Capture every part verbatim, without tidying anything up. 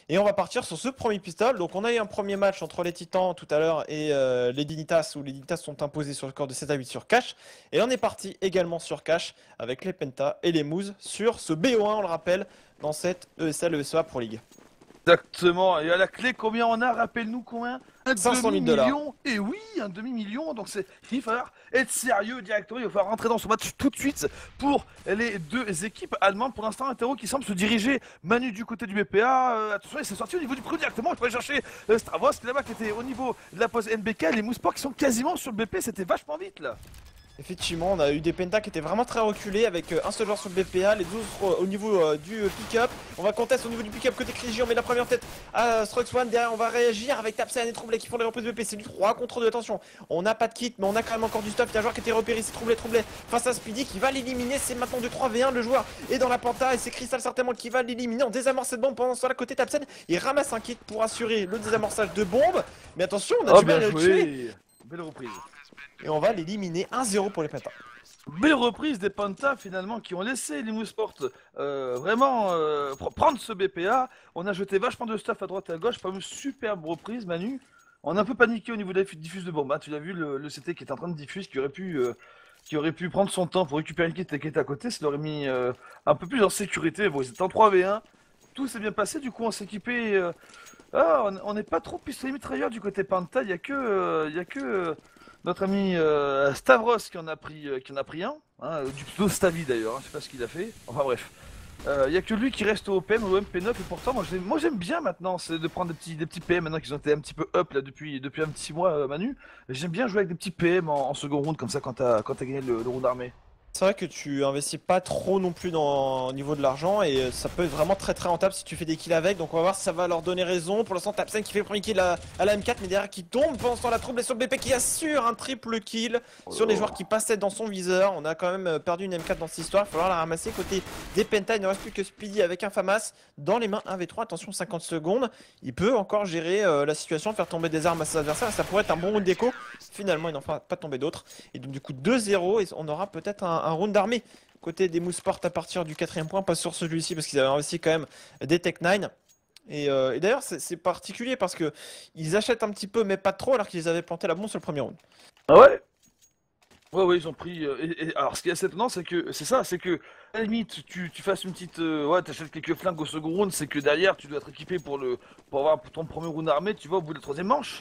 Et on va partir sur ce premier pistol. Donc on a eu un premier match entre les Titans tout à l'heure et euh, les Dignitas, où les Dignitas sont imposés sur le score de sept à huit sur Cash. Et on est parti également sur Cash avec les Penta et les Moose sur ce B O un, on le rappelle, dans cette E S L E S E A Pro League. Exactement. Et à la clé, combien on a? Rappelle-nous combien? Un cinq cent mille dollars. demi-million. Et oui, un demi-million. Donc c'est, il va falloir être sérieux directement. Il va falloir rentrer dans ce match tout de suite pour les deux équipes allemandes. Pour l'instant, un terreau qui semble se diriger. Manu du côté du B P A. Euh, attention, il s'est sorti au niveau du pro directement. Il faut aller chercher euh, Stravos qui là-bas qui était au niveau de la pause N B K. Les Moussports qui sont quasiment sur le B P. C'était vachement vite là. Effectivement, on a eu des pentas qui étaient vraiment très reculés avec euh, un seul joueur sur le B P A, les douze euh, au niveau euh, du euh, pick-up. On va contester au niveau du pick-up côté Crigi, on met la première tête à Struxone. Derrière, on va réagir avec Tapsen et Troublé qui font les reprises B P. C'est du trois contre deux. Attention, on n'a pas de kit, mais on a quand même encore du stuff. Il y a un joueur qui était repéré, c'est Troublé, Troublé face à Speedy qui va l'éliminer. C'est maintenant du trois v un. Le joueur est dans la penta et c'est Crystal certainement qui va l'éliminer. On désamorce cette bombe pendant ce temps-là côté Tapsen. Il ramasse un kit pour assurer le désamorçage de bombe. Mais attention, on a Oh, du mal bien à le tuer. joué. Belle reprise. Et on va l'éliminer un zéro pour les pentas. Belle reprise des Panthers finalement qui ont laissé les Moussports euh, vraiment euh, pr- prendre ce B P A. On a jeté vachement de stuff à droite et à gauche. Pas une superbe reprise, Manu. On a un peu paniqué au niveau de la diffuse de bombe. Hein. Tu l'as vu, le, le C T qui est en train de diffuser, qui aurait pu, euh, qui aurait pu prendre son temps pour récupérer le kit qui était à côté. Ça l'aurait mis euh, un peu plus en sécurité. Bon, ils étaient en trois v un. Tout s'est bien passé. Du coup, on s'est équipé. Euh... Ah, on n'est pas trop pistolet mitrailleur du côté Panther. Il n'y a que, euh, il y a que euh, notre ami euh, Stavros qui en a pris, euh, qui en a pris un, hein, du pseudo Stavi d'ailleurs, hein, je sais pas ce qu'il a fait. Enfin bref, il euh, y a que lui qui reste au P M, au M P neuf et pourtant moi j'aime, moi j'aime bien maintenant, c'est de prendre des petits, des petits P M maintenant qu'ils ont été un petit peu up là depuis, depuis un petit mois, euh, Manu. J'aime bien jouer avec des petits P M en, en second round comme ça quand t'as, quand t'as gagné le, le round armé. C'est vrai que tu investis pas trop non plus dans au niveau de l'argent et euh, ça peut être vraiment très très rentable si tu fais des kills avec. Donc on va voir si ça va leur donner raison. Pour l'instant, Tapsen qui fait le premier kill à, à la M quatre, mais derrière qui tombe pendant ce temps la trouble et sur le B P qui assure un triple kill sur les joueurs qui passaient dans son viseur. On a quand même euh, perdu une M quatre dans cette histoire. Il va falloir la ramasser côté des Penta. Il ne reste plus que Speedy avec un Famas dans les mains un v trois. Attention, cinquante secondes. Il peut encore gérer euh, la situation, faire tomber des armes à ses adversaires. Ça pourrait être un bon round d'écho. Finalement, il n'en fera pas tomber d'autres. Et donc du coup deux zéro et on aura peut-être un, un round d'armée côté des Moussports à partir du quatrième point, pas sur celui-ci parce qu'ils avaient investi quand même des Tech neuf. Et, euh, et d'ailleurs c'est particulier parce que ils achètent un petit peu mais pas trop alors qu'ils avaient planté la bombe sur le premier round. Ah ouais. Ouais, ouais, ils ont pris. euh, et, et- alors, ce qui est assez étonnant, c'est que c'est ça, c'est que à la limite, tu, tu fasses une petite. Euh, ouais, t'achètes quelques flingues au second round, c'est que derrière, tu dois être équipé pour le pour avoir ton premier round armé, tu vois, au bout de la troisième manche.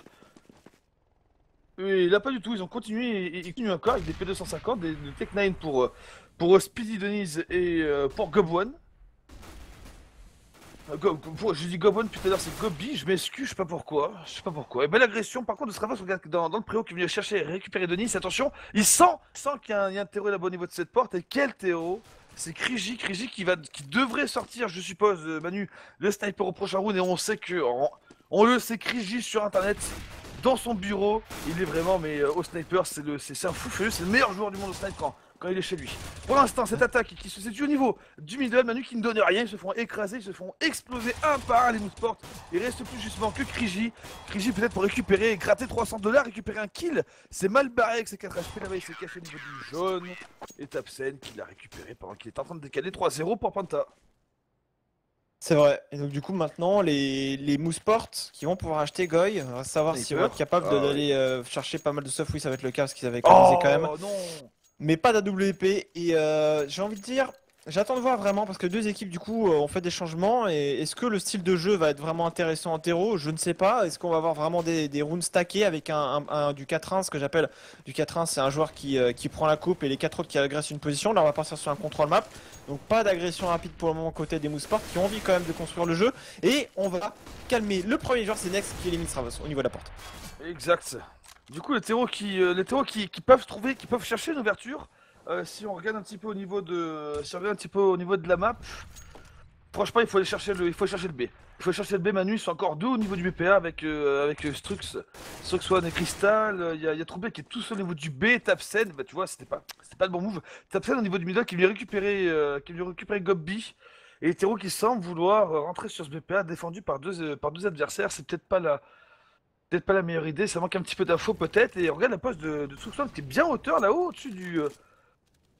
Et là, pas du tout, ils ont continué et, et ils continuent encore avec des P deux cent cinquante, des, des Tech neuf pour, euh, pour euh, Speedy Denise et euh, pour Gob One. Euh, Go- pour- J'ai dit Gob One tout à l'heure, c'est Gobi, je m'excuse, je sais pas pourquoi. Je sais pas pourquoi. Et belle agression, par contre, de Stravos, regarde dans, dans le préau qui est venu chercher et récupérer Denise. Attention, il sent, sent qu'il y, a un il y a un terreau là-bas au niveau de cette porte. Et quel terreau? C'est Kriji, Kriji qui, va, qui devrait sortir, je suppose, euh, Manu, le sniper au prochain round. Et on sait que. On, on le sait, Kriji sur internet, dans son bureau, il est vraiment, mais euh, au sniper, c'est le- c'est c'est un fou furieux, c'est le meilleur joueur du monde au sniper quand, quand il est chez lui. Pour l'instant, cette attaque qui se situe au niveau du middle, Manu qui ne donne rien, ils se font écraser, ils se font exploser un par un les Moussports. Il reste plus justement que Kriji. Kriji peut-être pour récupérer et gratter trois cents dollars, récupérer un kill. C'est mal barré avec ses quatre H P là-bas, il s'est caché au niveau du jaune. Et Tapsen qui l'a récupéré pendant qu'il est en train de décaler trois zéro pour Panta. C'est vrai. Et donc du coup maintenant les, les Moussports qui vont pouvoir acheter Goy, on va savoir s'ils vont être capables Ah, d'aller oui. euh, chercher pas mal de stuff. Oui, ça va être le cas parce qu'ils avaient économisé quand même. Oh non. Mais pas d'A W P. Et euh, j'ai envie de dire, j'attends de voir vraiment parce que deux équipes du coup euh, ont fait des changements. Et est-ce que le style de jeu va être vraiment intéressant en terreau? Je ne sais pas. Est-ce qu'on va avoir vraiment des, des rounds stackés avec un, un- un- du quatre un, ce que j'appelle du quatre un, c'est un joueur qui, euh, qui prend la coupe et les quatre autres qui agressent une position. Là on va partir sur un contrôle map. Donc pas d'agression rapide pour le moment côté des Moussports qui ont envie quand même de construire le jeu. Et on va calmer le premier joueur, c'est Nex qui élimine Stravos au niveau de la porte. Exact. Du coup, les terreaux qui, euh, les terreaux qui, qui peuvent trouver, qui peuvent chercher une ouverture. Euh, si on regarde un petit peu au niveau de, si on regarde un petit peu au niveau de la map, franchement, il faut aller chercher le, il faut aller chercher le B. Il faut aller chercher le B. Manu, ils sont encore deux au niveau du B P A avec euh, avec euh, Strux, Strux One et Crystal. Euh, Il y a, il y a Troublé qui est tout seul au niveau du B. Tapsen, bah tu vois, c'était pas, c'était pas le bon move. Tapsen au niveau du middle qui lui récupérer, euh, qui lui récupérer Gob B. Et les terreaux qui semblent vouloir euh, rentrer sur ce B P A défendu par deux, euh, par deux adversaires. C'est peut-être pas la peut-être pas la meilleure idée, ça manque un petit peu d'infos peut-être. Et on regarde la poste de, de Soupçon qui est bien hauteur là-haut, au-dessus du, euh,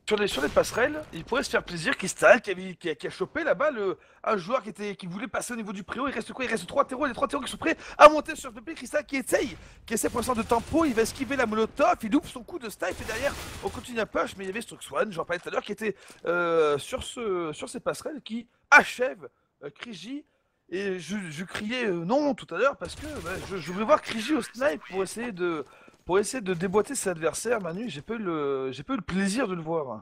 Sur les, sur les passerelles, il pourrait se faire plaisir. Crystal qui, avait, qui, a, qui a chopé là-bas le, un joueur qui, était, qui voulait passer au niveau du préau. Il reste quoi? Il reste trois terreaux. Les trois terreaux qui sont prêts à monter sur le P P. Crystal qui essaye, qui essaie pour l'instant de tempo. Il va esquiver la molotov. Il loupe son coup de snipe. Et derrière, on continue à push. Mais il y avait Struxone, j'en parlais tout à l'heure, qui était euh, sur, ce, sur ces passerelles qui achève euh, Krigi. Et je, je criais euh, non tout à l'heure parce que bah, je, je voulais voir Krigi au snipe pour essayer de. Pour essayer de déboîter ses adversaires, Manu, j'ai pas eu le, j'ai pas eu le plaisir de le voir.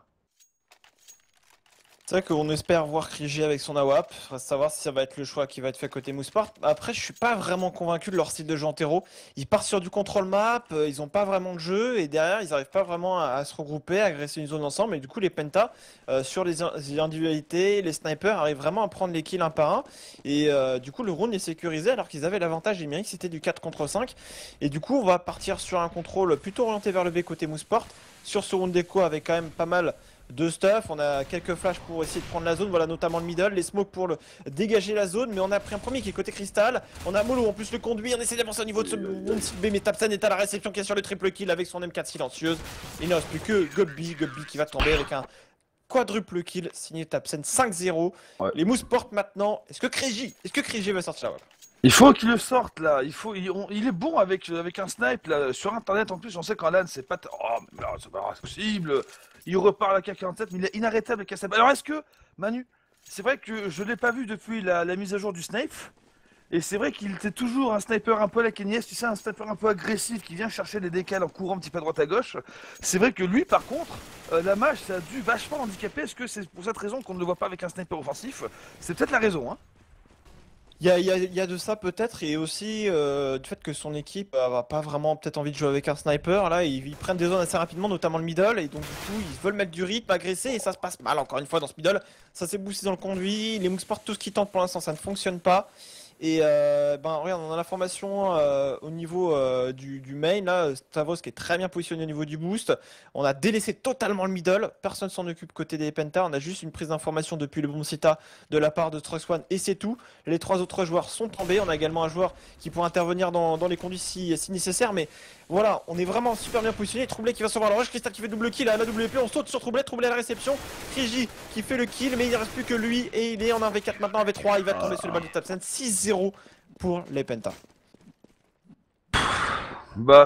C'est vrai qu'on espère voir Krigi avec son A W A P, reste à savoir si ça va être le choix qui va être fait côté Mouseport. Après, je suis pas vraiment convaincu de leur style de jeu en terreau. Ils partent sur du contrôle map, euh, ils ont pas vraiment de jeu, et derrière, ils arrivent pas vraiment à, à se regrouper, à agresser une zone ensemble, et du coup, les pentas, euh, sur les, in- les individualités, les snipers arrivent vraiment à prendre les kills un par un, et euh, du coup, le round est sécurisé alors qu'ils avaient l'avantage numérique, c'était du quatre contre cinq, et du coup, on va partir sur un contrôle plutôt orienté vers le B côté Mouseport, sur ce round d'écho avec quand même pas mal de stuff, on a quelques flashs pour essayer de prendre la zone, voilà notamment le middle, les smokes pour le dégager la zone, mais on a pris un premier qui est côté cristal, on a Molo en plus le conduit, on essaie d'avancer au niveau de ce bon site B, mais Tapsen est à la réception qui est sur le triple kill avec son M quatre silencieuse, il ne reste plus que Gobby, Gobby qui va tomber avec un quadruple kill signé Tapsen cinq zéro, Ouais. les mousses portent maintenant, est-ce que Krigi, est-ce que Krigi va sortir là? Il faut qu'il le sorte là, il, faut, il, on- il est bon avec, avec un snipe là, sur internet en plus, on sait qu'en LAN c'est pas... t- Oh mais non, c'est pas possible. Il repart à la K quarante-sept, mais il est inarrêtable avec sa... Alors est-ce que, Manu, c'est vrai que je l'ai pas vu depuis la, la mise à jour du snipe, et c'est vrai qu'il était toujours un sniper un peu à la Kenyes, tu sais, un sniper un peu agressif qui vient chercher les décals en courant un petit peu à droite à gauche. C'est vrai que lui par contre, euh, la mage ça a dû vachement handicaper, est-ce que c'est pour cette raison qu'on ne le voit pas avec un sniper offensif? C'est peut-être la raison, hein. Il y a, il y a- il y a de ça peut-être et aussi euh, du fait que son équipe euh, va pas vraiment peut-être envie de jouer avec un sniper. Là, ils, ils prennent des zones assez rapidement, notamment le middle, et donc du coup ils veulent mettre du rythme, agresser et ça se passe mal encore une fois dans ce middle. Ça s'est boosté dans le conduit, les Mooksport, tout ce qui tente pour l'instant ça ne fonctionne pas. Et euh, ben regarde, on a l'information euh, au niveau euh, du, du main là, Stavros qui est très bien positionné au niveau du boost. On a délaissé totalement le middle, personne s'en occupe côté des Penta, on a juste une prise d'information depuis le bon Sita de la part de Strux One et c'est tout. Les trois autres joueurs sont tombés, on a également un joueur qui pourra intervenir dans, dans les conduits si, si nécessaire, mais voilà, on est vraiment super bien positionné. Troublé qui va se voir le rush, Crystal qui fait double kill à la W P, on saute sur Troublé, Troublé à la réception, Krigi qui fait le kill, mais il ne reste plus que lui et il est en un v quatre maintenant, un v trois, il va tomber sur le bal de Tapsen, six zéro pour les Penta. Bah...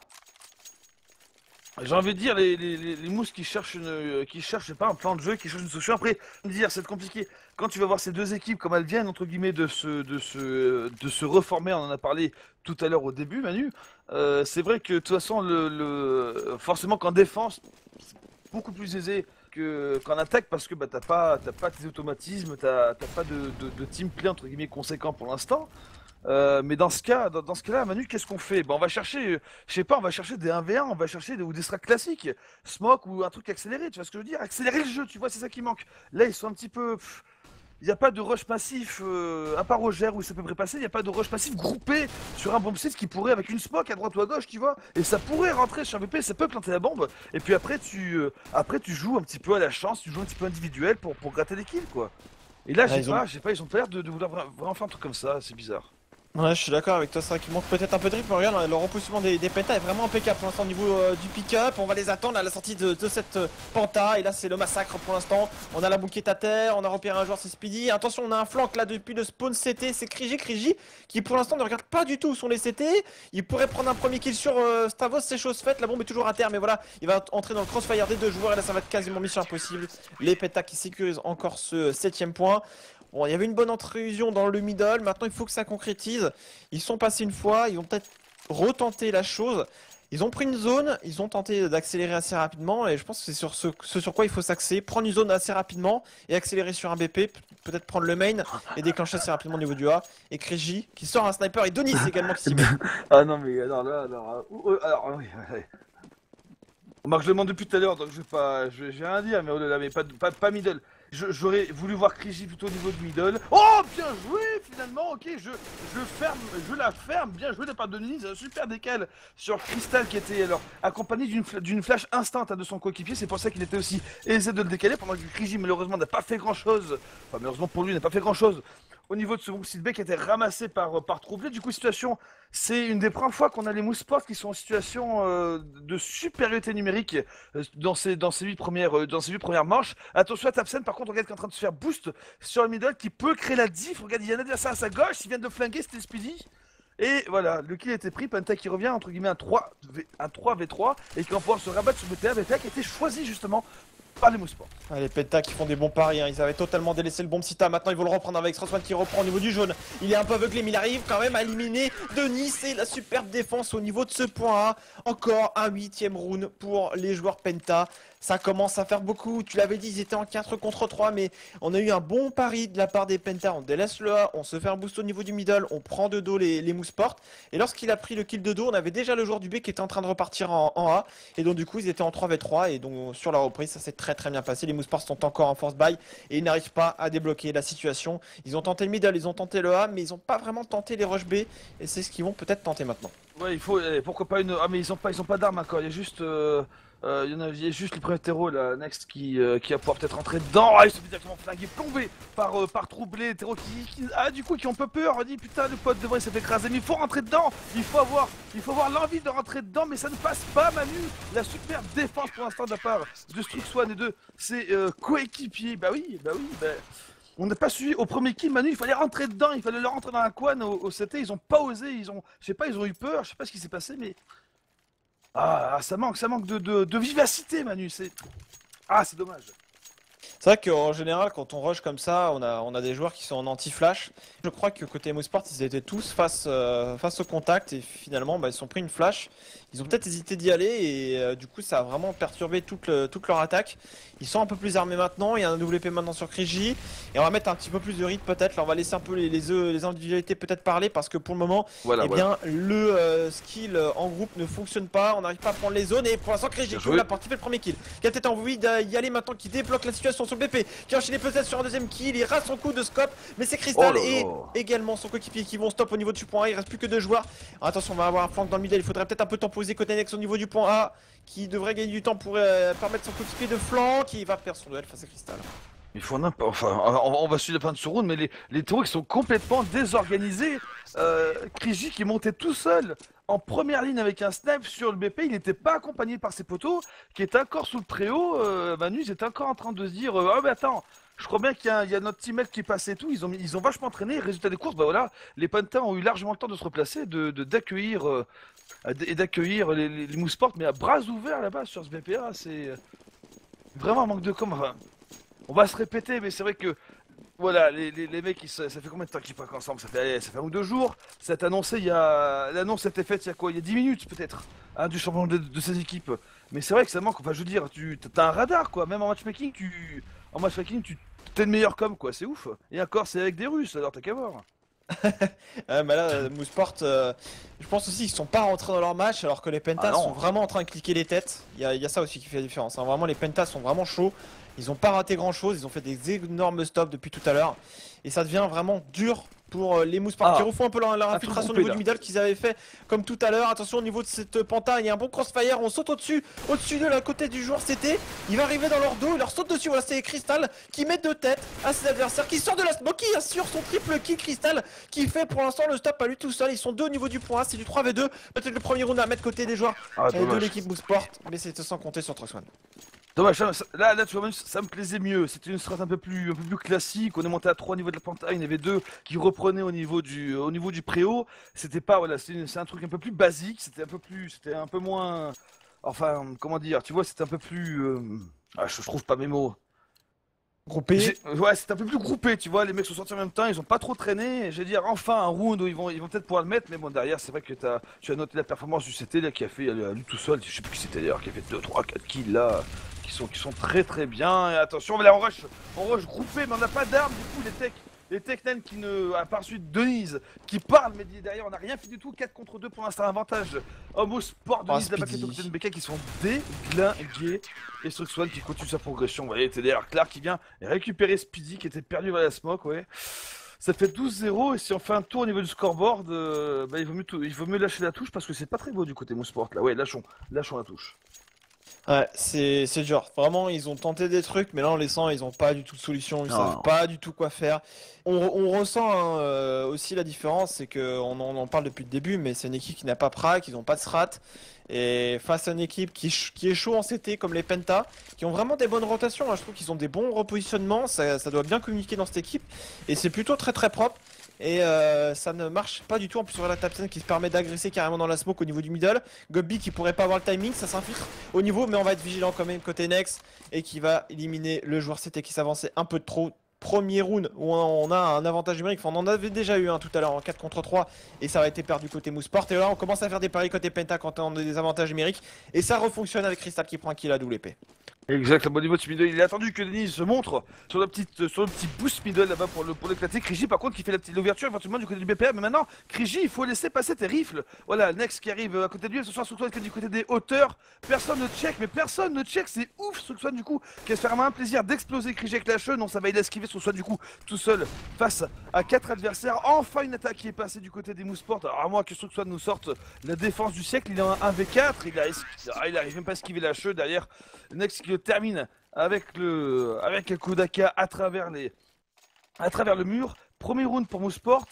J'ai envie de dire, les, les, les, les mousses qui cherchent, une, euh, qui cherchent, je sais pas, un plan de jeu, qui cherchent une solution. Après, dire, c'est compliqué. Quand tu vas voir ces deux équipes, comme elles viennent, entre guillemets, de se, de se, de se reformer, on en a parlé tout à l'heure au début, Manu, euh, c'est vrai que de toute façon, le, le, forcément qu'en défense, c'est beaucoup plus aisé que, qu'en attaque, parce que bah, t'as pas, t'as pas tes automatismes, t'as t'as pas de, de, de team play, entre guillemets, conséquent pour l'instant. Euh, mais dans ce cas, dans, dans ce cas-là, Manu, qu'est-ce qu'on fait? Ben, on va chercher, euh, je sais pas, on va chercher des un v un, on va chercher des, ou des strats classiques, smoke ou un truc accéléré, tu vois ce que je veux dire? Accélérer le jeu, tu vois, c'est ça qui manque. Là, ils sont un petit peu. Il n'y a pas de rush passif, euh, à part Roger où il s'est à peu près passé, il n'y a pas de rush passif groupé sur un bomb site qui pourrait, avec une smoke à droite ou à gauche, tu vois, et ça pourrait rentrer sur un V P, ça peut planter la bombe, et puis après tu, euh, après, tu joues un petit peu à la chance, tu joues un petit peu individuel pour, pour gratter des kills, quoi. Et là, Ah, j'ai ils ont- pas, j'ai pas, ils ont pas l'air de, de vouloir vra- vraiment faire un truc comme ça, c'est bizarre. Ouais, je suis d'accord avec toi, c'est vrai qu'il manque peut-être un peu de rythme, mais regarde, le repoussement des, des Penta est vraiment impeccable pour l'instant au niveau euh, du pick-up, on va les attendre à la sortie de, de cette euh, Penta, et là c'est le massacre pour l'instant, on a la bouquette à terre, on a repéré un joueur, c'est Speedy, attention on a un flank là depuis le spawn C T, c'est Krigi, Krigi, qui pour l'instant ne regarde pas du tout où sont les C T, il pourrait prendre un premier kill sur euh, Stavros, c'est chose faite, la bombe est toujours à terre, mais voilà, il va entrer dans le crossfire des deux joueurs, et là ça va être quasiment mission impossible, les Penta qui sécurisent encore ce septième point. Bon, il y avait une bonne intrusion dans le middle, maintenant il faut que ça concrétise. Ils sont passés une fois, ils vont peut-être retenter la chose. Ils ont pris une zone, ils ont tenté d'accélérer assez rapidement et je pense que c'est sur ce, ce sur quoi il faut s'axer. Prendre une zone assez rapidement et accélérer sur un B P, peut-être prendre le main et déclencher assez rapidement au niveau du A. Et Krigi qui sort un sniper et Denis également qui s'y met. Ah non, mais alors là, alors, euh, euh, alors oui, ouais. Marc, je le demande depuis tout à l'heure, donc je vais pas, je vais j'ai rien à dire, mais oh là là, mais pas, pas, pas middle. Je- J'aurais voulu voir Krigi plutôt au niveau du middle. Oh, bien joué finalement, ok, je, je ferme, je la ferme, bien joué de la part de Denis, un super décal sur Crystal qui était alors accompagné d'une fla- d'une flash instant de son coéquipier, c'est pour ça qu'il était aussi aisé de le décaler, pendant que Krigi malheureusement n'a pas fait grand chose, enfin malheureusement pour lui n'a pas fait grand chose au niveau de ce groupe Silbeck qui a été ramassé par, par Troublé. Du coup, situation, c'est une des premières fois qu'on a les Mousports qui sont en situation euh, de supériorité numérique euh, dans ces dans ces huit premières euh, dans ces huit premières manches. Attention à Tapsen, par contre, on regarde qui est en train de se faire boost sur le middle qui peut créer la diff. Regarde, il y a un adversaire à sa gauche, il vient de flinguer, c'était Speedy. Et voilà, le kill a été pris, Penta qui revient entre guillemets un trois v trois et qui va pouvoir se rabattre sur B P A, B P A qui a été choisi justement par les Mousports. Ah, les Penta qui font des bons paris, hein. Ils avaient totalement délaissé le bon Sita, maintenant ils vont le reprendre avec Straussman qui reprend au niveau du jaune. Il est un peu aveuglé mais il arrive quand même à éliminer Denis et la superbe défense au niveau de ce point A. Encore un huitième round pour les joueurs Penta. Ça commence à faire beaucoup, tu l'avais dit, ils étaient en quatre contre trois, mais on a eu un bon pari de la part des Penta. On délaisse le A, on se fait un boost au niveau du middle, on prend de dos les, les Mousports. Et lorsqu'il a pris le kill de dos, on avait déjà le joueur du B qui était en train de repartir en, en A. Et donc du coup, ils étaient en trois v trois, et donc sur la reprise, ça s'est très très bien passé. Les Mousports sont encore en force buy, et ils n'arrivent pas à débloquer la situation. Ils ont tenté le middle, ils ont tenté le A, mais ils n'ont pas vraiment tenté les rush B, et c'est ce qu'ils vont peut-être tenter maintenant. Ouais, il faut, pourquoi pas une... Ah mais ils ont pas, ils ont pas d'armes encore, il y a juste... Euh... Euh, il, y en a, il y a juste le premier terreau là, Next qui, euh, qui va pouvoir peut-être rentrer dedans. Ah, il se fait directement flinguer, plombé par, euh, par Troublé, terreau qui, qui, ah, du coup qui ont peu peur. On dit putain, le pote devant il s'est fait écraser, mais il faut rentrer dedans. Il faut avoir, il faut avoir l'envie de rentrer dedans, mais ça ne passe pas, Manu. La superbe défense pour l'instant de la part de Struxone et de ses euh, coéquipiers. Bah oui, bah oui, bah. On n'a pas suivi au premier kill, Manu, il fallait rentrer dedans, il fallait le rentrer dans la couane au, au C T, ils ont pas osé, ils ont, je sais pas, ils ont eu peur, je sais pas ce qui s'est passé, mais... Ah, ça manque, ça manque de, de, de vivacité, Manu, c'est... Ah, c'est dommage. C'est vrai qu'en général, quand on rush comme ça, on a, on a des joueurs qui sont en anti-flash. Je crois que côté Mousports, ils étaient tous face, euh, face au contact et finalement, bah, ils sont pris une flash. Ils ont peut-être hésité d'y aller et euh, du coup, ça a vraiment perturbé toute, le, toute leur attaque. Ils sont un peu plus armés maintenant. Il y a un W P maintenant sur Kriji et on va mettre un petit peu plus de rythme peut-être. Là, on va laisser un peu les, les, les individualités peut-être parler parce que pour le moment, voilà, eh voilà. bien, le euh, skill en groupe ne fonctionne pas. On n'arrive pas à prendre les zones et pour l'instant, Kriji qui ouvre la porte, il fait le premier kill. Qui a peut-être envie d'y aller maintenant, qui débloque la situation sur le B P, qui enchaîne peut-être sur un deuxième kill. Il rate son coup de scope, mais c'est Crystal oh et également son coéquipier qui vont stop au niveau du point A. Il reste plus que deux joueurs. Alors, attention, on va avoir un flank dans le middle. Il faudrait peut-être un peu temposer côté Nex au niveau du point A, qui devrait gagner du temps pour euh, permettre son coéquipier de flank. Qui va perdre son duel face à Crystal. Il faut n'importe. Enfin, on, on va suivre la fin de ce round, mais les, les terreaux qui sont complètement désorganisés. Euh, Kriji qui montait tout seul en première ligne avec un snipe sur le B P, il n'était pas accompagné par ses potos, qui étaient encore sous le préau. Euh, Manu, ils étaient encore en train de se dire euh, ah, mais attends. Je crois bien qu'il y, y a notre teammate qui est passé et tout, ils ont, ils ont vachement entraîné, résultat des courses, bah voilà, les Panthers ont eu largement le temps de se replacer, de d'accueillir euh, et d'accueillir les, les, les Mousports, mais à bras ouverts là-bas sur ce B P A, c'est vraiment un manque de com. Enfin, on va se répéter, mais c'est vrai que voilà, les, les, les mecs, ils, ça fait combien de temps qu'ils parlent ensemble? Ça fait, ça fait un ou deux jours. Ça a été annoncé, il y a l'annonce a été faite il y a quoi? Il y a dix minutes peut-être, hein, du changement de, de ces équipes. Mais c'est vrai que ça manque. Enfin, je veux dire, tu as un radar quoi. Même en matchmaking, tu en matchmaking, tu t'es le meilleur com quoi. C'est ouf. Et encore, c'est avec des Russes, alors t'as qu'à voir. Ah, bah là, euh, Mousport, euh, je pense aussi qu'ils sont pas rentrés dans leur match alors que les Pentas ah sont vraiment en train de cliquer les têtes. Il y a, y a ça aussi qui fait la différence. Hein. Vraiment, les Pentas sont vraiment chauds. Ils ont pas raté grand chose. Ils ont fait des énormes stops depuis tout à l'heure. Et ça devient vraiment dur pour euh, les Mousports ah. qui refont un peu leur, leur infiltration au niveau là. du middle qu'ils avaient fait comme tout à l'heure. Attention au niveau de cette penta, il y a un bon crossfire. On saute au-dessus, au-dessus de la côté du joueur C T. Il va arriver dans leur dos, il leur saute dessus. Voilà, c'est Crystal qui met deux têtes à ses adversaires, qui sort de la smoke, qui assure son triple kill. Crystal qui fait pour l'instant le stop à lui tout seul. Ils sont deux au niveau du point A, c'est du trois v deux. Peut-être le premier round à mettre côté des joueurs ah, de l'équipe Mousport, mais c'est sans compter sur Troxman. Dommage, là, là tu vois, ça me plaisait mieux. C'était une strat un peu plus, un peu plus classique. On est monté à trois au niveau de la penta, il y en avait deux qui reprenaient au niveau du, au niveau du préau. C'était pas, voilà, c'est un truc un peu plus basique. C'était un peu plus, c'était un peu moins, enfin, comment dire, tu vois, c'était un peu plus, euh... ah, je, je trouve pas mes mots. Groupé. Ouais, c'est un peu plus groupé, tu vois, les mecs sont sortis en même temps, ils ont pas trop traîné. Je vais dire, enfin, un round où ils vont, ils vont peut-être pouvoir le mettre, mais bon, derrière, c'est vrai que as, tu as noté la performance du C T là, qui a fait, lui tout seul, je sais plus qui c'était d'ailleurs, qui a fait deux, trois, quatre kills là, qui sont, qui sont très très bien. Et attention, là, on rush, on rush groupé, mais on n'a pas d'armes, du coup, les techs. Les Technen qui ne, à part celui de Denise, qui parle, mais derrière on n'a rien fait du tout, quatre contre deux pour l'instant, avantage. Homo Sport, Denise, oh, la paquette au B K qui sont déglingués. Et Struxone qui continue sa progression, vous voyez, T D R Clark qui vient récupérer Speedy qui était perdu vers la smoke, ouais. Ça fait douze zéro et si on fait un tour au niveau du scoreboard, euh, bah, il, vaut mieux tout, il vaut mieux lâcher la touche parce que c'est pas très beau du côté Mousport là, ouais, lâchons, lâchons la touche. Ouais, c'est c'est dur. Vraiment, ils ont tenté des trucs, mais là, on les sent, ils ont pas du tout de solution, ils savent Non. pas du tout quoi faire. On, on ressent hein, euh, aussi la différence, c'est que on, en on en parle depuis le début, mais c'est une équipe qui n'a pas Prague, ils ont pas de strat. Et face à une équipe qui, ch- qui est chaud en C T comme les Penta, qui ont vraiment des bonnes rotations, hein. Je trouve qu'ils ont des bons repositionnements, ça, ça doit bien communiquer dans cette équipe, et c'est plutôt très très propre. Et euh, ça ne marche pas du tout. En plus, sur la Tapsen qui se permet d'agresser carrément dans la smoke au niveau du middle. Gobby qui pourrait pas avoir le timing, ça s'infiltre au niveau, mais on va être vigilant quand même côté Nex et qui va éliminer le joueur C T qui s'avançait un peu de trop. Premier round où on a un avantage numérique, enfin, on en avait déjà eu un tout à l'heure en quatre contre trois et ça a été perdu côté Mouseport. Et là on commence à faire des paris côté Penta quand on a des avantages numériques et ça refonctionne avec Crystal qui prend un kill à double épée. Exactement, au niveau de ce middle, il a attendu que Denis se montre sur le petit, sur le petit boost middle là-bas pour le pour l'éclater. Kriji par contre qui fait la petite ouverture éventuellement du côté du B P A, mais maintenant Kriji il faut laisser passer tes rifles. Voilà, Nex qui arrive à côté de lui, ce soir Struxwan qui est du côté des hauteurs, personne ne check, mais personne ne check, c'est ouf Struxwan du coup qui va se faire un plaisir d'exploser Kriji avec la cheveux, non ça va il esquiver Struxwan du coup tout seul face à quatre adversaires. Enfin une attaque qui est passée du côté des Mouseport. Alors à moins que Struxwan nous sorte la défense du siècle, il est en un v quatre, il, a, ah, il arrive même pas à esquiver la cheveux derrière. Nex qui le termine avec le avec un Kodaka à travers les à travers le mur. Premier round pour Mouseport.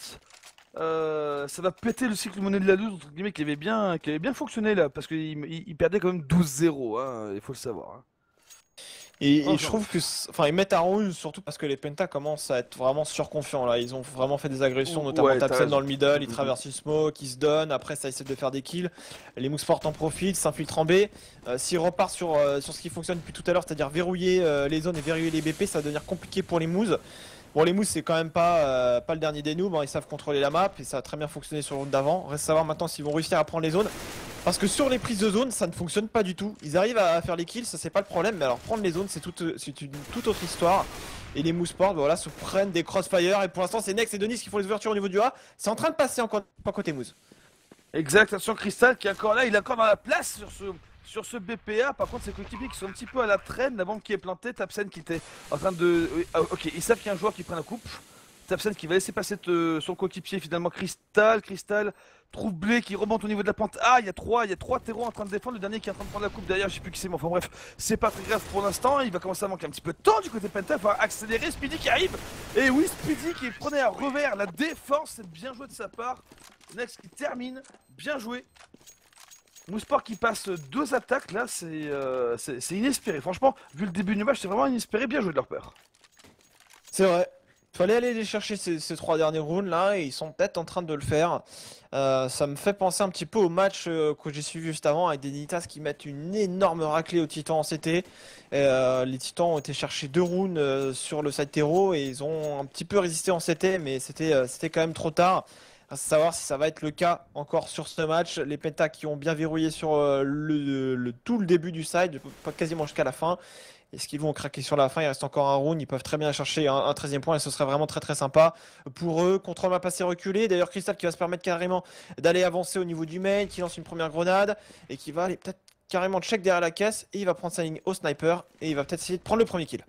Euh, ça va péter le cycle monnaie de la loose entre guillemets qui avait bien qui avait bien fonctionné là parce qu'il il, il perdait quand même douze zéro hein, il faut le savoir. Hein. Et, et je Enfin, trouve que, enfin, ils mettent un rouge surtout parce que les Penta commencent à être vraiment surconfiants là. Ils ont vraiment fait des agressions, notamment ouais, t'as Tapsen dans raison. le middle, ils Mm, mm, traversent le smoke, ils se donnent, après ça essaie de faire des kills. Les Mouseport en profitent, s'infiltrent en B. Euh, S'ils repartent sur, euh, sur ce qui fonctionne depuis tout à l'heure, c'est-à-dire verrouiller euh, les zones et verrouiller les B P, ça va devenir compliqué pour les Mousses. Bon, les Mousses, c'est quand même pas, euh, pas le dernier des noobs, hein. Ils savent contrôler la map et ça a très bien fonctionné sur le round d'avant. Reste à savoir maintenant s'ils vont réussir à prendre les zones. Parce que sur les prises de zone, ça ne fonctionne pas du tout. Ils arrivent à faire les kills, ça c'est pas le problème, mais alors prendre les zones, c'est toute, c'est une toute autre histoire. Et les Mouseport, voilà, se prennent des crossfire. Et pour l'instant, c'est Nex et Denis qui font les ouvertures au niveau du A. C'est en train de passer encore pas côté Mousse. exact, attention Crystal qui est encore là, il est encore dans la place sur ce sur ce B P A. Par contre, ses coéquipiers qui sont un petit peu à la traîne, la bombe qui est plantée, Tapsen qui était en train de oui, ah, ok, ils savent qu'il y a un joueur qui prend la coupe. Tapsen qui va laisser passer te- son coéquipier finalement Crystal, Crystal troublé qui remonte au niveau de la pente. Ah, il y a trois, il y a trois terreaux en train de défendre, le dernier qui est en train de prendre la coupe derrière, je sais plus qui c'est, mais enfin bref, c'est pas très grave pour l'instant, il va commencer à manquer un petit peu de temps du côté Penta, il va accélérer, Speedy qui arrive, et oui, Speedy qui prenait à revers la défense, c'est bien joué de sa part, Next qui termine, bien joué. Mouseport qui passe deux attaques là, c'est euh, c'est c'est inespéré, franchement, vu le début du match, c'est vraiment inespéré, bien joué de leur part. C'est vrai. Fallait aller les chercher ces, ces trois derniers rounds là et ils sont peut-être en train de le faire. Euh, ça me fait penser un petit peu au match euh, que j'ai suivi juste avant avec des Nitas qui mettent une énorme raclée aux Titans en C T. Et, euh, les Titans ont été chercher deux rounds euh, sur le side terreau et ils ont un petit peu résisté en C T, mais c'était euh, c'était quand même trop tard. Reste à savoir si ça va être le cas encore sur ce match. Les Pentas qui ont bien verrouillé sur euh, le, le- tout le début du side, pas quasiment jusqu'à la fin. Est-ce qu'ils vont craquer sur la fin? Il reste encore un round. Ils peuvent très bien chercher un, un treizième point et ce serait vraiment très très sympa pour eux. Contrôle m'a passé reculé. D'ailleurs, Crystal qui va se permettre carrément d'aller avancer au niveau du main, qui lance une première grenade et qui va aller peut-être carrément check derrière la caisse et il va prendre sa ligne au sniper et il va peut-être essayer de prendre le premier kill.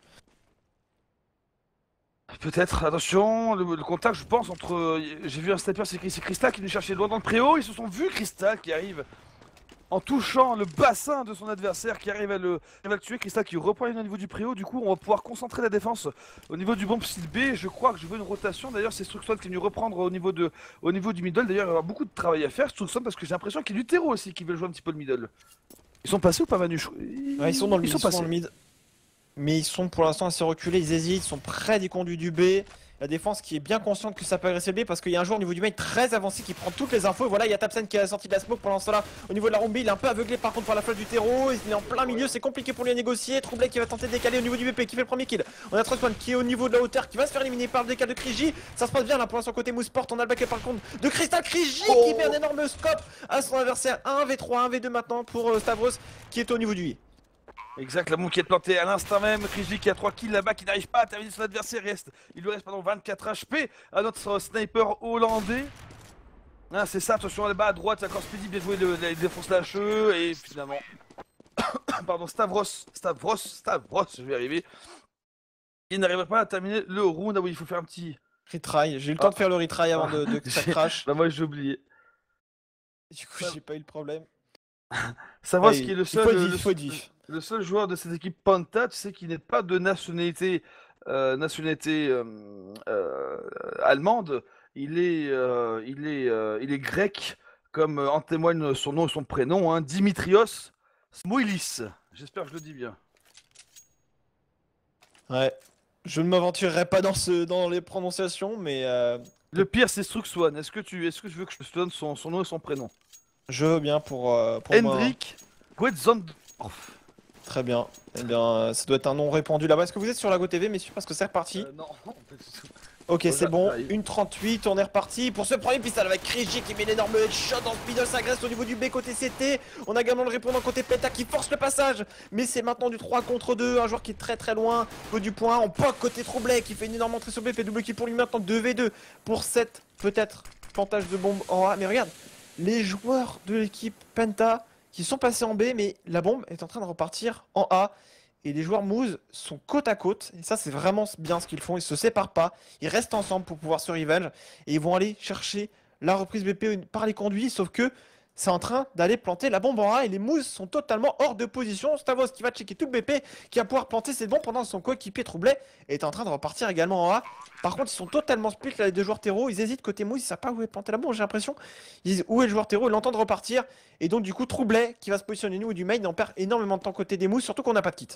Peut-être, attention, le, le contact, je pense, entre. euh, J'ai vu un sniper, c'est c'est Crystal qui nous cherchait loin dans le préau. Ils se sont vus, Crystal qui arrive en touchant le bassin de son adversaire, qui arrive à le, à le tuer. Crystal qui reprend au niveau du préau. Du coup, on va pouvoir concentrer la défense au niveau du bomb style B. Je crois que je veux une rotation. D'ailleurs, c'est Struxon qui est venu reprendre au niveau, de, au niveau du middle. D'ailleurs, il va y avoir beaucoup de travail à faire, Struxon, parce que j'ai l'impression qu'il y a du terreau aussi qui veut jouer un petit peu le middle. Ils sont passés ou pas, Manu? Ouais, ils sont dans le Ils mid, sont ils sont dans passés. le mid. Mais ils sont pour l'instant assez reculés, ils hésitent, ils sont près du conduit du B. La défense qui est bien consciente que ça peut agresser le B parce qu'il y a un joueur au niveau du main très avancé qui prend toutes les infos. Et voilà, il y a Tapsen qui a sorti de la smoke pendant ce temps-là. Au niveau de la rombe, il est un peu aveuglé par contre par la flotte du terreau. Il est en plein milieu, c'est compliqué pour lui à négocier. Troublé qui va tenter de décaler au niveau du B P qui fait le premier kill. On a Trustman qui est au niveau de la hauteur qui va se faire éliminer par le décal de Kriji. Ça se passe bien là pour l'instant côté Mouseport. On a le backup par contre de Crystal Kriji Oh, qui met un énorme scope à son adversaire. un v trois, un v deux maintenant pour euh, Stavros qui est au niveau du I. exact, la bombe qui est plantée à l'instant même. Kriji qui a trois kills là-bas, qui n'arrive pas à terminer son adversaire. Reste, il lui reste pardon, vingt-quatre H P à notre sniper hollandais. Ah, c'est ça, attention là-bas à droite, c'est encore Speedy, bien joué, le, il défonce la cheveux. Et finalement, pardon, Stavros, Stavros, Stavros, je vais y arriver. Il n'arrive pas à terminer le round. Ah oui, il faut faire un petit. Retry, j'ai eu le temps Ah. de faire le retry avant de, de que ça J'ai- crache. Bah, moi j'ai oublié. Du coup, j'ai pas eu le problème. Stavros Ouais, qui est le il seul. faut être le- vif, il faut être vif. Le seul joueur de cette équipe Panta, tu sais, qui n'est pas de nationalité, euh, nationalité euh, euh, allemande, il est, euh, il est, euh, il est grec, comme euh, en témoigne son nom et son prénom, hein, Dimitrios Smoilis. J'espère que je le dis bien. Ouais. Je ne m'aventurerai pas dans, ce, dans les prononciations, mais euh, Le pire, c'est Struxwan. Est-ce que tu, est-ce que je veux que je te donne son, son nom et son prénom? je veux bien pour, euh, pour moi. Hendrik Guetzondorf. Très bien. Eh bien, euh, ça doit être un nom répandu là-bas. Est-ce que vous êtes sur la GoTV, messieurs? Parce que c'est reparti. Euh, non, pas du tout. Ok, Oh, c'est bon. j'arrive. une trente-huit, on est reparti pour ce premier pistol avec Krigi qui met l'énorme headshot dans le speedle, s'agresse au niveau du B côté C T. On a également le répondant côté Penta qui force le passage. Mais c'est maintenant du trois contre deux. Un joueur qui est très très loin au du point. On poke côté Troublé qui fait une énorme entrée sur B, fait double kill pour lui maintenant. deux v deux pour sept, peut-être plantage de bombe en A. Mais regarde, les joueurs de l'équipe Penta qui sont passés en B, mais la bombe est en train de repartir en A. Et les joueurs Moose sont côte à côte. Et ça, c'est vraiment bien ce qu'ils font. Ils se séparent pas. Ils restent ensemble pour pouvoir se revenge. Et ils vont aller chercher la reprise B P par les conduits. Sauf que c'est en train d'aller planter la bombe en A. Et les Moose sont totalement hors de position. Stavos qui va checker tout le B P, qui va pouvoir planter cette bombe pendant que son coéquipier Troublé est en train de repartir également en A. Par contre, ils sont totalement split là, les deux joueurs terreau. Ils hésitent côté Moose. Ils savent pas où est planté la bombe, j'ai l'impression. Ils disent où est le joueur terreau. Ils l'entendent repartir. Et donc, du coup, Troublé qui va se positionner au niveau du main. Il en perd énormément de temps côté des Moose. Surtout qu'on n'a pas de kit.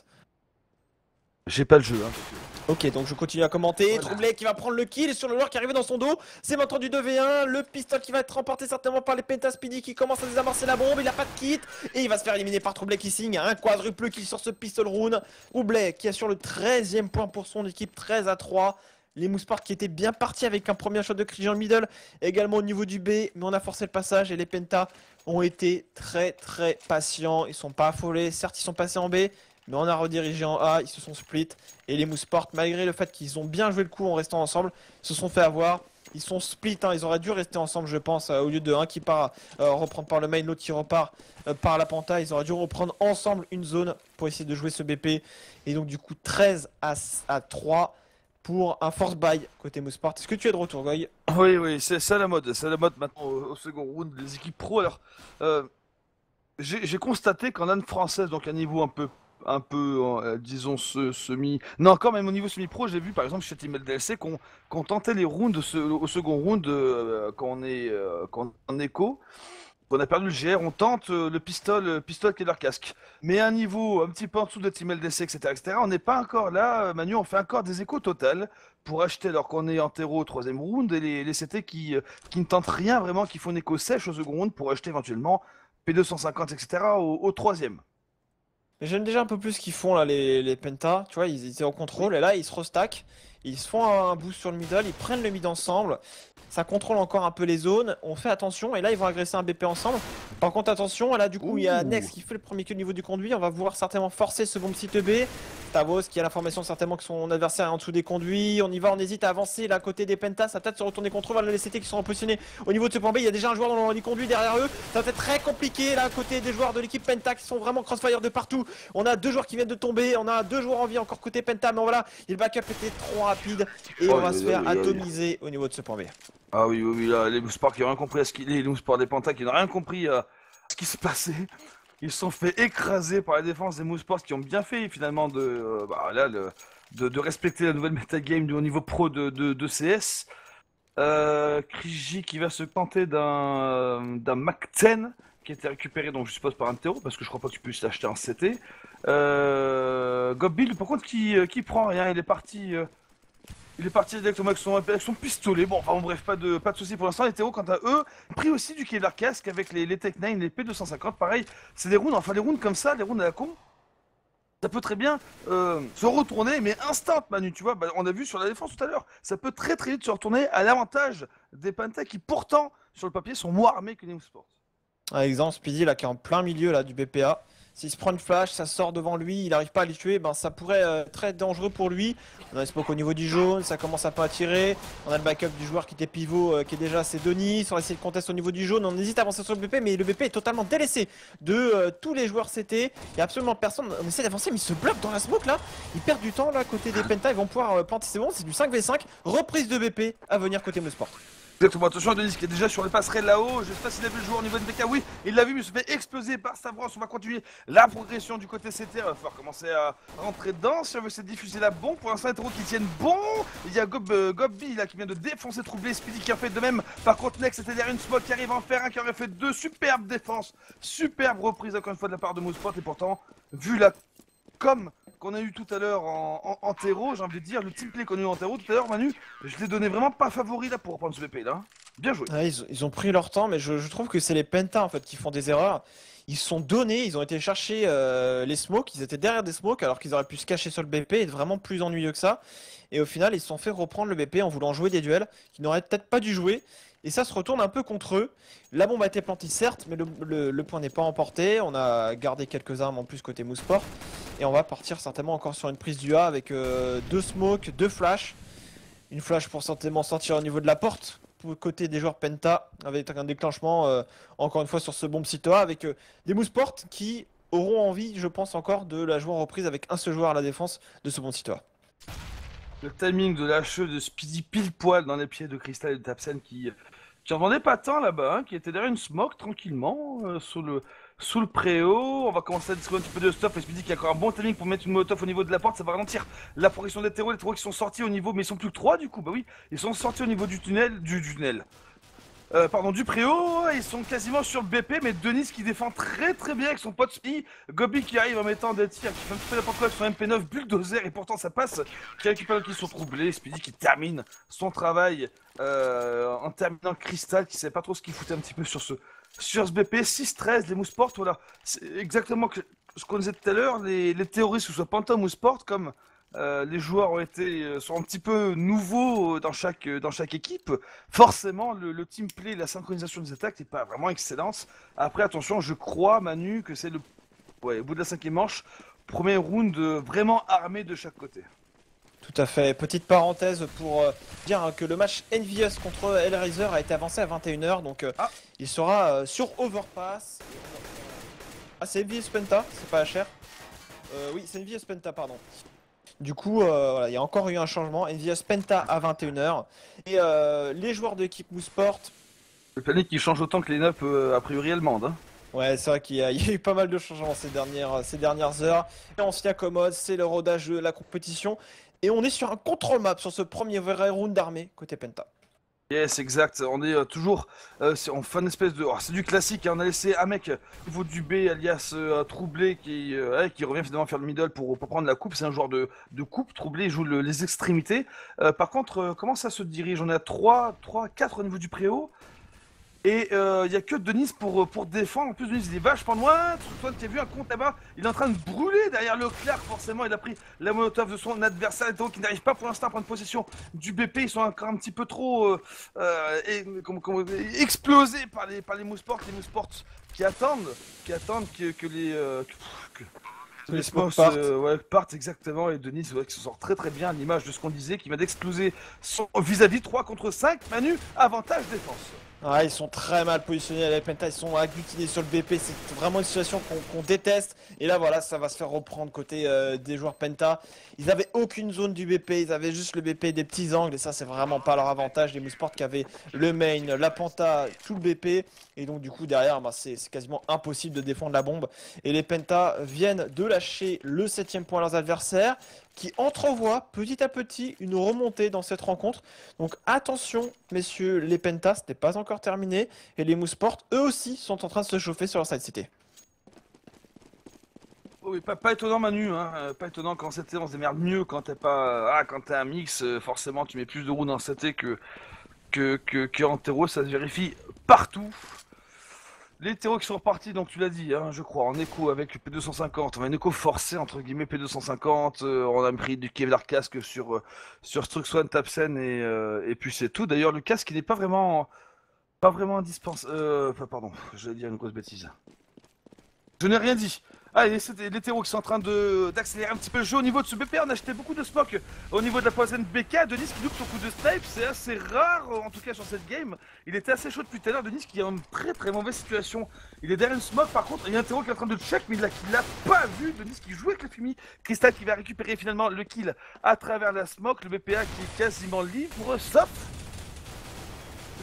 J'ai pas le jeu. Hein. Ok, donc je continue à commenter. Voilà. Troublé qui va prendre le kill sur le joueur qui est arrivé dans son dos. C'est maintenant du deux v un. Le pistol qui va être remporté certainement par les Pentaspeedy qui commence à désamorcer la bombe. Il a pas de kit. Et il va se faire éliminer par Troublé qui signe un quadruple kill sur ce pistol rune. Troublé qui assure le treizième point pour son équipe, treize à trois. Les Mouseport qui étaient bien partis avec un premier shot de Krigi en middle. Également au niveau du B. Mais on a forcé le passage et les Pentas ont été très très patients. Ils sont pas affolés. Certes, ils sont passés en B. Mais on a redirigé en A, ils se sont split. Et les Mouseport, malgré le fait qu'ils ont bien joué le coup en restant ensemble, se sont fait avoir. Ils sont split, hein. Ils auraient dû rester ensemble, je pense, euh, au lieu de un qui part euh, reprendre par le main, l'autre qui repart euh, par la Panta. Ils auraient dû reprendre ensemble une zone pour essayer de jouer ce B P. Et donc du coup treize à trois pour un force buy côté Mouseport. Est-ce que tu es de retour, Goy? Oui, oui, c'est ça la mode. C'est la mode maintenant au, au second round, les équipes pro. Alors, euh, j'ai constaté qu'en LAN française, donc à un niveau un peu un peu, euh, disons, ce, semi... Non, quand même au niveau semi-pro, j'ai vu par exemple chez Team L D L C qu'on qu'on tentait les rounds ce, au second round euh, quand on est euh, quand on est en écho. On a perdu le G R, on tente euh, le pistol, le pistol qui est leur casque. Mais à un niveau un petit peu en dessous de Team L D C, et cetera, et cetera, on n'est pas encore là, Manu, on fait encore des échos total pour acheter alors qu'on est en terreau au troisième round et les, les C T qui, euh, qui ne tentent rien vraiment, qui font une écho sèche au second round pour acheter éventuellement P deux cent cinquante, et cetera au, au troisième. Mais j'aime déjà un peu plus ce qu'ils font là, les, les Penta. Tu vois, ils étaient en contrôle et là ils se restackent. Ils se font un boost sur le middle, ils prennent le mid ensemble. Ça contrôle encore un peu les zones. On fait attention et là ils vont agresser un B P ensemble. Par contre, attention, là du coup, il y a Nex qui fait le premier kill au niveau du conduit. On va vouloir certainement forcer ce bomb site B. Tavos qui a l'information certainement que son adversaire est en dessous des conduits. On y va, on hésite à avancer là côté des Pentas. Ça va peut-être se retourner contre eux. Voilà les C T qui sont positionnés au niveau de ce point B. Il y a déjà un joueur dans les conduits derrière eux. Ça va être très compliqué là côté des joueurs de l'équipe Penta qui sont vraiment crossfire de partout. On a deux joueurs qui viennent de tomber. On a deux joueurs en vie encore côté Penta. Mais voilà, le backup était trop rapide. Et Oh, on va oui, se oui, faire oui, oui. atomiser au niveau de ce point B. Ah oui, oui, oui, là, les Mouseport qui n'ont rien compris à ce qu'il est, les Mouseport des Pentas qui n'ont rien compris à ce qui se passait. Ils se sont fait écraser par la défense des Mouseport qui ont bien fait finalement de, euh, bah, là, le, de, de respecter la nouvelle metagame du haut niveau pro de, de, de C S. Euh, Krigi qui va se tenter d'un d'un Mac dix qui a été récupéré, donc je suppose par un terreau, parce que je crois pas que tu puisses l'acheter en C T. Euh, Gobbil, par contre, qui, qui prend rien, il est parti. Euh, Il est parti directement avec son, avec son pistolet. Bon, enfin bon, bref, pas de, pas de soucis pour l'instant. Les terreaux, quant à eux, ont pris aussi du quai de leur casque avec les, les Tech neuf, les P deux cent cinquante. Pareil, c'est des rounds, enfin les rounds comme ça, les rounds à la con. Ça peut très bien euh, se retourner, mais instant, Manu, tu vois. Bah, on a vu sur la défense tout à l'heure. Ça peut très très vite se retourner à l'avantage des Pentas qui, pourtant, sur le papier, sont moins armés que les Mouseport. Par exemple, Speedy là qui est en plein milieu là du B P A. S'il se prend une flash, ça sort devant lui, il n'arrive pas à les tuer, ben ça pourrait euh, être très dangereux pour lui. On a Smoke au niveau du jaune, ça commence à pas attirer. On a le backup du joueur qui était pivot, euh, qui est déjà c'est Denis. On va essayer de contester au niveau du jaune. On hésite à avancer sur le B P, mais le B P est totalement délaissé de euh, tous les joueurs C T. Il n'y a absolument personne. On essaie d'avancer, mais ils se bloquent dans la smoke là. Ils perdent du temps là côté des Penta. Ils vont pouvoir euh, planter. C'est bon, c'est du cinq v cinq. Reprise de B P à venir côté Mouseport. Exactement, attention à Denis qui est déjà sur les passerelles là-haut. Je sais pas s'il a vu le joueur au niveau de B K. Oui, il l'a vu, mais il se fait exploser par Stavros. On va continuer la progression du côté C T. Il va falloir commencer à rentrer dedans. Si on veut se diffuser la bombe, pour l'instant, les héros qui tiennent bon. Il y a Gob, euh, Gobby là qui vient de défoncer Troublé. Speedy qui a fait de même. Par contre, Nex, c'était derrière une smoke qui arrive à en faire un qui aurait fait deux superbes défenses. Superbe reprise encore une fois de la part de Mouseport. Et pourtant, vu la com qu'on a eu tout à l'heure en, en, en terreau, j'ai envie de dire, le team play qu'on a eu en terreau tout à l'heure, Manu, je l'ai donné vraiment pas favori là pour reprendre ce B P là. Bien joué. Ouais, ils, ils ont pris leur temps, mais je, je trouve que c'est les Penta en fait qui font des erreurs. Ils sont donnés, ils ont été chercher euh, les smokes, ils étaient derrière des smokes alors qu'ils auraient pu se cacher sur le B P et être vraiment plus ennuyeux que ça. Et au final, ils se sont fait reprendre le B P en voulant jouer des duels qu'ils n'auraient peut-être pas dû jouer. Et ça se retourne un peu contre eux. La bombe a été plantée certes, mais le, le, le point n'est pas emporté. On a gardé quelques armes en plus côté Mouseport. Et on va partir certainement encore sur une prise du A avec euh, deux smokes, deux flashs. Une flash pour certainement sortir au niveau de la porte. Côté des joueurs Penta, avec un déclenchement euh, encore une fois sur ce bombe site A avec euh, des Mouseport qui auront envie, je pense encore, de la jouer en reprise avec un seul joueur à la défense de ce bombe site A. Le timing de lâcheux de Speedy pile poil dans les pieds de Crystal et de Tapsen qui, qui en vendait pas tant là-bas, hein, qui était derrière une smoke tranquillement euh, sous le sous le préau. On va commencer à discuter un petit peu de stuff et Speedy qui a encore un bon timing pour mettre une molotov au niveau de la porte. Ça va ralentir la progression des terreaux. Les terreaux qui sont sortis au niveau, mais ils sont plus que trois du coup. Bah oui, ils sont sortis au niveau du tunnel, du tunnel. Euh, pardon, du préau, ils sont quasiment sur le B P, mais Denis qui défend très très bien avec son pote Speedy, Gobi qui arrive en mettant des tirs, qui fait un petit peu n'importe quoi avec son M P neuf, bulldozer, et pourtant ça passe, qui récupère qui sont troublés, Speedy qui termine son travail euh, en terminant Crystal, qui sait pas trop ce qu'il foutait un petit peu sur ce, sur ce B P, six treize, les Mouseport, voilà, c'est exactement ce qu'on disait tout à l'heure, les, les théoristes, que ce soit Phantom ou Sport, comme... Euh, les joueurs ont été, euh, sont un petit peu nouveaux dans chaque, dans chaque équipe. Forcément, le, le team play, la synchronisation des attaques n'est pas vraiment excellente. Après, attention, je crois, Manu, que c'est le ouais, au bout de la cinquième manche, premier round euh, vraiment armé de chaque côté. Tout à fait. Petite parenthèse pour euh, dire que le match Envious contre Hellraiser a été avancé à vingt et une heures, donc euh, ah. il sera euh, sur Overpass. Ah, c'est Envious Penta, c'est pas H R. Euh, oui, c'est Envious Penta, pardon. Du coup, euh, voilà, il y a encore eu un changement. Envious Penta à vingt et une heures. Et euh, les joueurs de l'équipe Mouseport. Le planning qui change autant que les neuf euh, a priori allemandes. Hein. Ouais, c'est vrai qu'il y, y a eu pas mal de changements ces dernières, ces dernières heures. Et on s'y accommode, c'est le rodage de la compétition. Et on est sur un contrôle map sur ce premier vrai round d'armée côté Penta. Yes, exact. On est euh, toujours euh, en fin d'espèce de. Oh, c'est du classique. Hein. On a laissé un mec au niveau du B, alias euh, Troublé, qui, euh, ouais, qui revient finalement faire le middle pour, pour prendre la coupe. C'est un joueur de, de coupe. Troublé, il joue le, les extrémités. Euh, par contre, euh, comment ça se dirige? On a trois, trois, quatre au niveau du préau. Et il euh, n'y a que Denis pour, pour défendre. En plus, Denis il est vachement loin. Toi, tu as vu un compte là-bas. Il est en train de brûler derrière le Clark. Forcément, il a pris la molotov de son adversaire. Les qui n'arrivent pas pour l'instant à prendre possession du B P. Ils sont encore un petit peu trop euh, euh, et, comment, comment, explosés par les, par les Mouseport. Les Mouseport qui attendent, qui attendent que, que les. Euh, que, que les smokes partent. Euh, ouais, partent exactement. Et Denis, ouais, qui se sort très très bien à l'image de ce qu'on disait, qui vient d'exploser vis-à-vis trois contre cinq. Manu, avantage défense. Ah, ils sont très mal positionnés à la Penta, ils sont agglutinés sur le B P, c'est vraiment une situation qu'on qu'on déteste. Et là voilà, ça va se faire reprendre côté euh, des joueurs Penta. Ils avaient aucune zone du B P, ils avaient juste le B P des petits angles et ça c'est vraiment pas leur avantage. Les Mouseport qui avaient le main, la Penta, tout le B P. Et donc du coup derrière bah, c'est quasiment impossible de défendre la bombe. Et les Penta viennent de lâcher le septième point à leurs adversaires, qui entrevoient petit à petit une remontée dans cette rencontre. Donc attention messieurs, les Penta, ce n'est pas encore terminé. Et les Mouseport, eux aussi, sont en train de se chauffer sur leur side city. Oui, pas, pas étonnant Manu, hein. euh, pas étonnant quand c'était on se démerde mieux quand t'es pas. Ah, quand t'es un mix, euh, forcément tu mets plus de roues dans C T que, que, que, que en terreau, ça se vérifie partout. Les terreaux qui sont repartis, donc tu l'as dit, hein, je crois, en écho avec P deux cent cinquante, on a une écho forcée entre guillemets P deux cent cinquante, euh, on a pris du Kevlar casque sur, euh, sur Struxone, Tapsen et, euh, et puis c'est tout. D'ailleurs le casque il n'est pas vraiment pas vraiment indispensable. Euh, pardon, j'allais dire une grosse bêtise. Je n'ai rien dit. Ah, et c'est les terreaux qui sont en train d'accélérer un petit peu le jeu au niveau de ce B P. On a acheté beaucoup de smoke au niveau de la poison B K. Denis qui loupe son coup de snipe, c'est assez rare en tout cas sur cette game. Il était assez chaud depuis tout à l'heure. Denis qui est en une très très mauvaise situation. Il est derrière une smoke par contre. Il y a un terreau qui est en train de check, mais il l'a pas vu. Denis qui joue avec la Fumi. Crystal qui va récupérer finalement le kill à travers la smoke. Le B P A qui est quasiment libre, sauf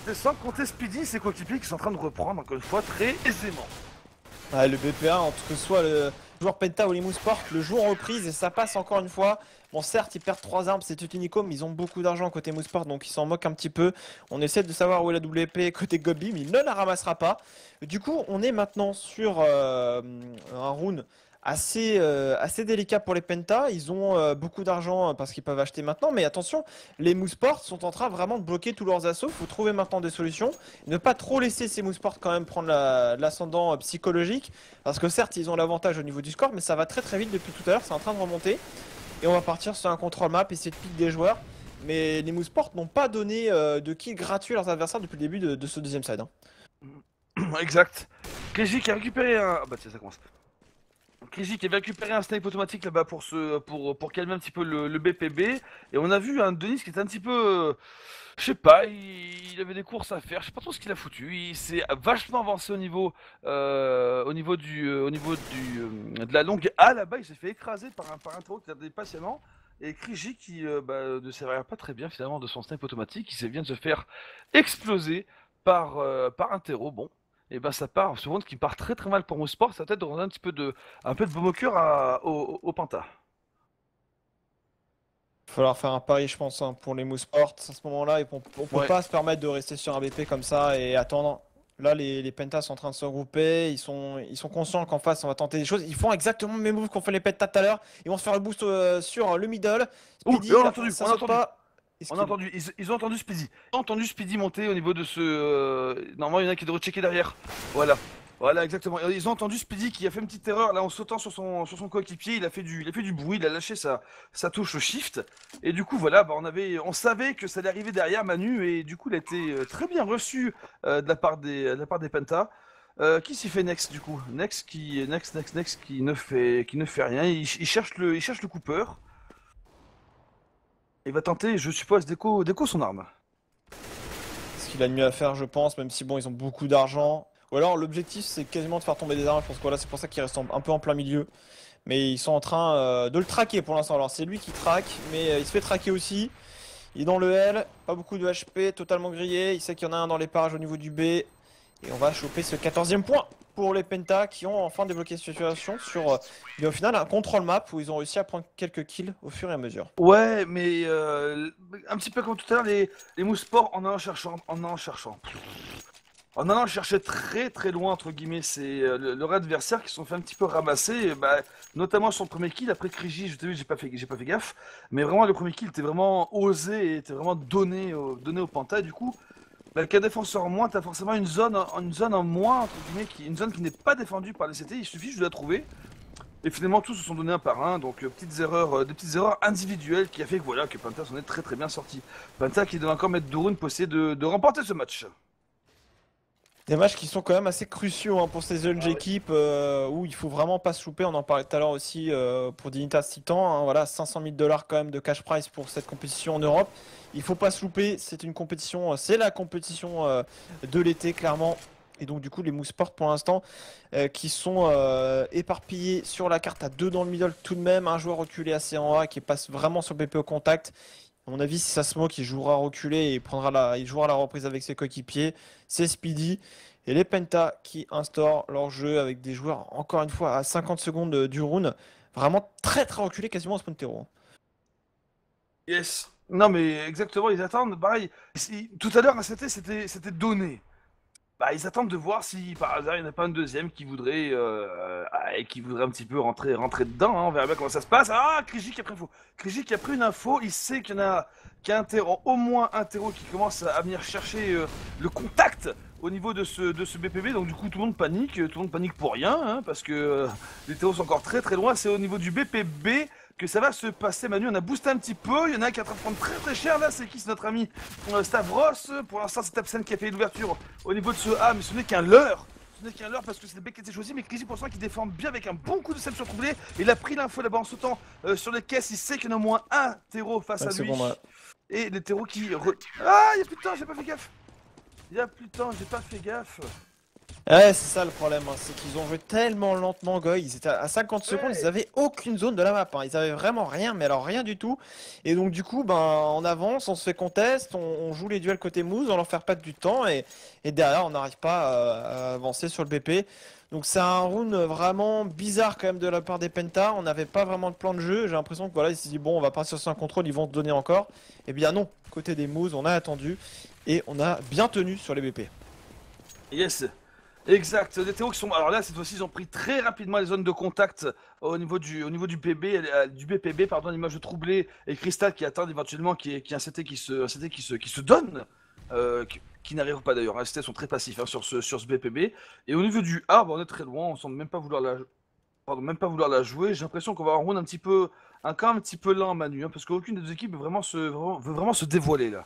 C'était sans compter Speedy, ses coéquipiers qui sont en train de reprendre encore une fois très aisément. Ouais, le B P A, entre que ce soit le joueur Penta ou les Mousport, le joue en reprise et ça passe encore une fois. Bon, certes, ils perdent trois armes, c'est Tutinico, mais ils ont beaucoup d'argent côté Mousport, donc ils s'en moquent un petit peu. On essaie de savoir où est la W P côté Gobi, mais il ne la ramassera pas. Du coup, on est maintenant sur euh, un round assez, euh, assez délicat pour les Penta. Ils ont euh, beaucoup d'argent parce qu'ils peuvent acheter maintenant, mais attention, les Mousport sont en train vraiment de bloquer tous leurs assauts. Il faut trouver maintenant des solutions. Ne pas trop laisser ces Mousport quand même prendre l'ascendant psychologique, parce que certes, ils ont l'avantage au niveau du score, mais ça va très très vite depuis tout à l'heure, c'est en train de remonter. Et on va partir sur un contrôle map, essayer de piquer des joueurs. Mais les Mousport n'ont pas donné euh, de kills gratuits à leurs adversaires depuis le début de, de ce deuxième side. Hein. Exact. Krejci qui a récupéré un... Ah bah tiens, ça commence. Krejci qui avait récupéré un snipe automatique là-bas pour, se... pour... pour calmer un petit peu le... le B P B. Et on a vu un Denis qui était un petit peu... Je sais pas, il... il avait des courses à faire, je sais pas trop ce qu'il a foutu. Il s'est vachement avancé au niveau, euh... au niveau du, au niveau du, euh... de la longue A là-bas. Il s'est fait écraser par un par un taureau qui attendait patiemment. Et Krejci qui euh, bah, ne s'avère pas très bien finalement de son snipe automatique, il vient de se faire exploser par, euh, par un terreau. Bon, et bah ça part, ce round qui part très très mal pour Mousport, ça va peut-être donner un petit peu de, un peu de baume au cœur à- au, au Penta. Il va falloir faire un pari, je pense, hein, pour les Mousport. À ce moment-là, et on, on peut Ouais. pas se permettre de rester sur un B P comme ça et attendre. Là, les, les Pentas sont en train de se regrouper. Ils sont, ils sont conscients qu'en face, on va tenter des choses. Ils font exactement le même move qu'ont fait les Pentas tout à l'heure. Ils vont se faire le boost euh, sur le middle. Ouh, Speedy, et on a là, entendu, ça on a saute entendu. pas. On a Esquive. entendu, ils, ils ont entendu Speedy. Ils ont entendu Speedy monter au niveau de ce. euh, Normalement, il y en a qui devraient checker derrière. Voilà. Voilà, exactement. Ils ont entendu Speedy qui a fait une petite erreur là en sautant sur son, sur son coéquipier. Il a fait du, il a fait du bruit, il a lâché sa, sa touche shift. Et du coup, voilà, bah, on, avait, on savait que ça allait arriver derrière Manu. Et du coup, il a été euh, très bien reçu euh, de, la part des, de la part des Pentas. Euh, qui s'y fait Next du coup? Next qui Next Next Next qui ne fait qui ne fait rien. Il, il cherche le il cherche le Cooper. Il va tenter, je suppose, déco, déco son arme. Ce qu'il a de mieux à faire, je pense, même si bon, ils ont beaucoup d'argent. Ou alors l'objectif c'est quasiment de faire tomber des armes. Je pense que voilà, c'est pour ça qu'il reste en- un peu en plein milieu. Mais ils sont en train euh, de le traquer pour l'instant. Alors c'est lui qui traque, mais euh, il se fait traquer aussi. Il est dans le L, pas beaucoup de H P, totalement grillé. Il sait qu'il y en a un dans les parages au niveau du B. Et on va choper ce quatorzième point pour les Pentas qui ont enfin débloqué cette situation sur, euh, mais au final, un contrôle map où ils ont réussi à prendre quelques kills au fur et à mesure. Ouais, mais euh, un petit peu comme tout à l'heure, les, les Mousport en allant cherchant, en allant cherchant. En allant chercher très très loin, entre guillemets, c'est euh, le- leur adversaire qui se sont fait un petit peu ramasser, et bah, notamment son premier kill, après Krejci, je t'ai vu, j'ai pas fait, j'ai pas fait gaffe, mais vraiment le premier kill était vraiment osé, et était vraiment donné au, donné au Penta, et du coup, bah, qu'un défenseur en moins, t'as forcément une zone, en- une zone en moins, entre guillemets, qui, une zone qui n'est pas défendue par les C T, il suffit juste de la trouver, et finalement tous se sont donnés un par un, donc euh, petites erreurs, euh, des petites erreurs individuelles qui a fait que voilà, que Penta s'en est très très bien sorti. Penta qui doit encore mettre Durun pour essayer de, de remporter ce match. Des matchs qui sont quand même assez cruciaux hein, pour ces jeunes Ah ouais. équipes euh, où il faut vraiment pas se louper. On en parlait tout à l'heure aussi euh, pour Dignitas Titan. Hein, voilà, cinq cent mille dollars quand même de cash prize pour cette compétition en Europe. Il faut pas se louper. C'est une compétition, euh, c'est la compétition euh, de l'été clairement. Et donc du coup les Mousport pour l'instant euh, qui sont euh, éparpillés sur la carte à deux dans le middle tout de même. Un joueur reculé assez en A qui passe vraiment sur le B P au contact. À mon avis, si ça se moque, il jouera reculé et prendra la, il jouera la reprise avec ses coéquipiers. C'est Speedy et les Penta qui instaurent leur jeu avec des joueurs, encore une fois, à cinquante secondes du round. Vraiment très très reculé, quasiment au spawn terreau. Yes. Non mais exactement, ils attendent, pareil. Si- tout à l'heure, à C T, c'était c'était donné. Bah, ils attendent de voir si par hasard il n'y en a pas un deuxième qui voudrait, euh, ah, et qui voudrait un petit peu rentrer, rentrer dedans. Hein, on verra bien comment ça se passe. Ah, Krejci qui a pris une info. Krejci qui a pris une info. Il sait qu'il y en a, qu'il y a un terreau, au moins un terreau qui commence à venir chercher euh, le contact au niveau de ce, de ce B P B. Donc du coup tout le monde panique, tout le monde panique pour rien, hein, parce que euh, les terreaux sont encore très très loin. C'est au niveau du B P B que ça va se passer. Manu, on a boosté un petit peu. Il y en a un qui est en train de prendre très très cher là. C'est qui? C'est notre ami euh, Stavros. Pour l'instant, c'est Tapsen qui a fait l'ouverture au niveau de ce A, mais ce n'est qu'un leurre. Ce n'est qu'un leurre parce que c'est le bec qui a été choisi. Mais Krejci pour l'instant qui défend bien avec un bon coup de sel sur troublé. Il a pris l'info là-bas en sautant euh, sur les caisses. Il sait qu'il y en a au moins un terreau face à lui. Secondes, ouais. Et les terreaux qui. Re... Ah, il y a plus de temps, j'ai pas fait gaffe. Il y a plus de temps, j'ai pas fait gaffe. Ouais, c'est ça le problème, hein, c'est qu'ils ont joué tellement lentement, Goy. Ils étaient à cinquante secondes, ils Ouais. avaient aucune zone de la map, hein. Ils avaient vraiment rien, mais alors rien du tout. Et donc, du coup, ben, on avance, on se fait contest, on, on joue les duels côté Moose, on leur fait perdre du temps, et, et derrière, on n'arrive pas à, à avancer sur le B P. Donc, c'est un round vraiment bizarre quand même de la part des Penta. On n'avait pas vraiment de plan de jeu. J'ai l'impression que voilà, ils se sont dit, bon, on va partir sur un contrôle, ils vont se donner encore. Et bien non, côté des Moose, on a attendu, et on a bien tenu sur les B P. Yes. Exact, des Théo qui sont. Alors là, cette fois-ci, ils ont pris très rapidement les zones de contact au niveau du, au niveau du P B, euh, du B P B, pardon, l'image de troublé et Crystal qui attendent éventuellement qui est, qui est un C T qui se, un C T qui se, qui se donne, euh, qui, qui n'arrive pas d'ailleurs. Les C T sont très passifs hein, sur ce, sur ce B P B. Et au niveau du A, bah, on est très loin, on semble même pas vouloir la, pardon, même pas vouloir la jouer. J'ai l'impression qu'on va avoir un round un petit peu, un camp un petit peu lent, Manu, hein, parce qu'aucune des deux équipes veut vraiment se, vraiment- veut vraiment se dévoiler là.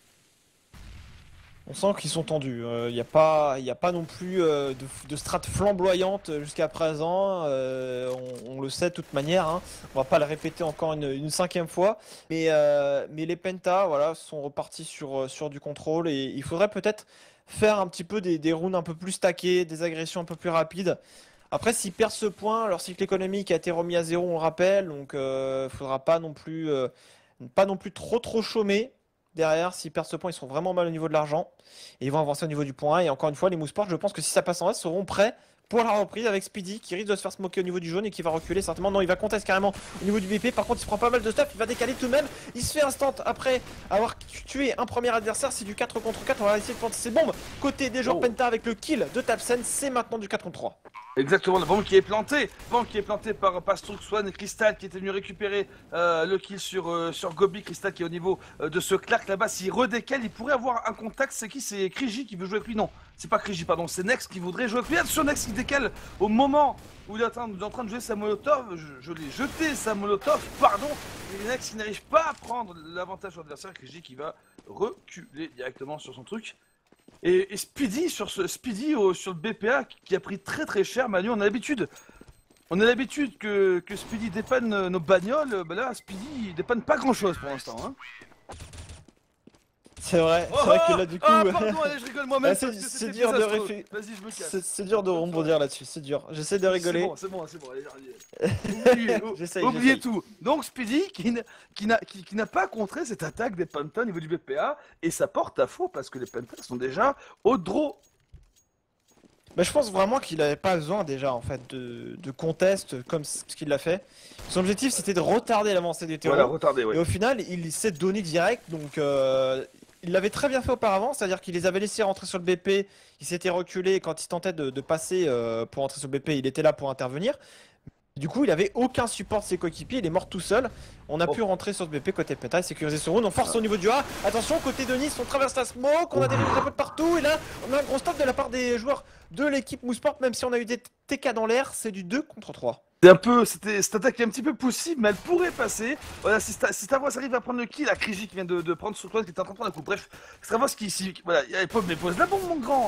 On sent qu'ils sont tendus. Il n'y a pas, y a pas non plus euh, de, de strat flamboyante jusqu'à présent. Euh, on, on le sait de toute manière, hein. On va pas le répéter encore une, une cinquième fois. Mais, euh, mais les Penta, voilà, sont repartis sur, euh, sur du contrôle. Et il faudrait peut-être faire un petit peu des, des rounds un peu plus stackés, des agressions un peu plus rapides. Après, s'ils perdent ce point, leur cycle économique a été remis à zéro, on le rappelle. Donc, il ne faudra pas non plus, euh, pas non plus trop trop chômer. Derrière, s'ils perdent ce point, ils seront vraiment mal au niveau de l'argent. Et ils vont avancer au niveau du point un. Et encore une fois, les Mousseports, je pense que si ça passe en S, seront prêts pour la reprise avec Speedy qui risque de se faire smoker au niveau du jaune et qui va reculer certainement. Non, il va contester carrément au niveau du B P. Par contre, il se prend pas mal de stuff. Il va décaler tout de même. Il se fait instant après avoir tué un premier adversaire. C'est du quatre contre quatre. On va essayer de planter ses bombes. Côté des joueurs Oh. Penta avec le kill de Tapsen, c'est maintenant du quatre contre trois. Exactement, la bombe qui est plantée, bombe qui est plantée par Pastrux Swan et Crystal qui était venu récupérer euh, le kill sur, euh, sur Gobi. Crystal qui est au niveau euh, de ce Clark là-bas. S'il redécale, il pourrait avoir un contact. C'est qui? C'est Kriji qui veut jouer avec lui? Non, c'est pas Kriji, pardon, c'est Nex qui voudrait jouer avec lui. Attention, Nex qui décale au moment où il est en train, en train de jouer sa molotov. Je, je l'ai jeté sa molotov, pardon. Et Nex qui n'arrive pas à prendre l'avantage sur l'adversaire. Kriji qui va reculer directement sur son truc. Et, et Speedy sur ce Speedy au- sur le B P A qui a pris très très cher, Manu, on a l'habitude. On a l'habitude que, que Speedy dépanne euh, nos bagnoles, bah là Speedy il dépanne pas grand chose pour l'instant. Hein. C'est vrai, Oh, c'est vrai que oh là du coup. ah pardon, allez je rigole moi-même Ah, c'est parce que c'est c'était dur de désastreux. réfléchir. Vas-y je me C'est casse. c'est dur de Bonne soirée. rebondir là-dessus, c'est dur. J'essaie de C'est rigoler. bon, c'est bon, c'est bon, allez, allez. Oubliez, ou- J'essaye, oubliez j'essaye. tout. Donc Speedy qui n'a qui n'a qui, qui n'a pas contré cette attaque des Panthers au niveau du B P A et ça porte à faux parce que les Panthers sont déjà au draw. Bah, je pense vraiment qu'il avait pas besoin déjà en fait de, de contest comme ce qu'il a fait. Son objectif c'était de retarder l'avancée des Voilà, terreaux. retardé, Et ouais. au final il s'est donné direct. Donc euh, il l'avait très bien fait auparavant. C'est-à-dire qu'il les avait laissés rentrer sur le B P. Il s'était reculé quand il tentait de, de passer euh, pour entrer sur le B P. Il était là pour intervenir. Du coup, il avait aucun support de ses coéquipiers, il est mort tout seul. On a Oh. pu rentrer sur ce B P côté Penta et sécuriser ce round. On force au niveau du A. Attention, côté de Nice, on traverse la smoke, on a des rives un peu de partout. Et là, on a un gros stop de la part des joueurs de l'équipe Mouseport, même si on a eu des T K dans l'air, c'est du deux contre trois. C'est un peu, c'était, cette attaque est un petit peu possible, mais elle pourrait passer. Voilà, si, Sta- si Stavros arrive à prendre le kill, la Kriji qui vient de, de prendre Soutoine qui était en train de prendre un coup. Bref, Stavros qui, si, voilà, il pose, mais pose la bombe, mon grand.